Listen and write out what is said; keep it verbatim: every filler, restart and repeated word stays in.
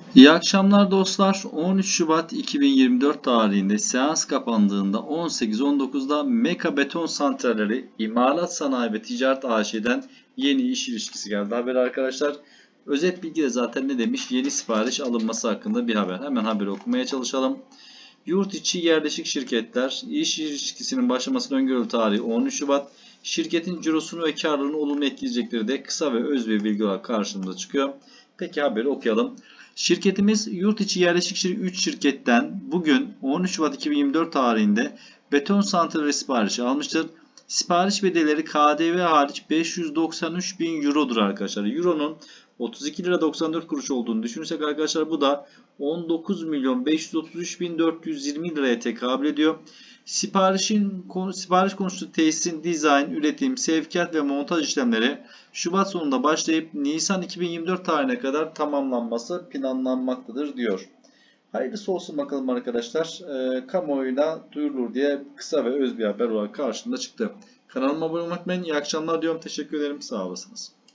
İyi akşamlar dostlar. on üç Şubat iki bin yirmi dört tarihinde seans kapandığında on sekiz on dokuzda Meka Beton Santralleri İmalat Sanayi ve Ticaret A Ş'den yeni iş ilişkisi geldi haber arkadaşlar. Özet bilgi de zaten ne demiş? Yeni sipariş alınması hakkında bir haber. Hemen haberi okumaya çalışalım. Yurt içi yerleşik şirketler iş ilişkisinin başlamasının öngörülü tarihi on üç Şubat. Şirketin cirosunu ve karlılığını olumlu etkileyecekleri de kısa ve öz bir bilgi olarak karşımıza çıkıyor. Peki haberi okuyalım. Şirketimiz yurt içi yerleşik üç şirketten bugün on üç Şubat iki bin yirmi dört tarihinde beton santrali siparişi almıştır. Sipariş bedelleri K D V hariç beş yüz doksan üç bin Euro'dur arkadaşlar. Euro'nun otuz iki lira doksan dört kuruş olduğunu düşünürsek arkadaşlar bu da on dokuz milyon beş yüz otuz üç bin dört yüz yirmi liraya tekabül ediyor. Siparişin sipariş konusu tesisin dizayn, üretim, sevkiyat ve montaj işlemleri Şubat sonunda başlayıp Nisan iki bin yirmi dört tarihine kadar tamamlanması planlanmaktadır diyor. Hayırlısı olsun bakalım arkadaşlar. E, kamuoyuna duyurulur diye kısa ve öz bir haber olarak karşımda çıktı. Kanalıma abone olmayı unutmayın. İyi akşamlar diyorum. Teşekkür ederim. Sağ olasınız.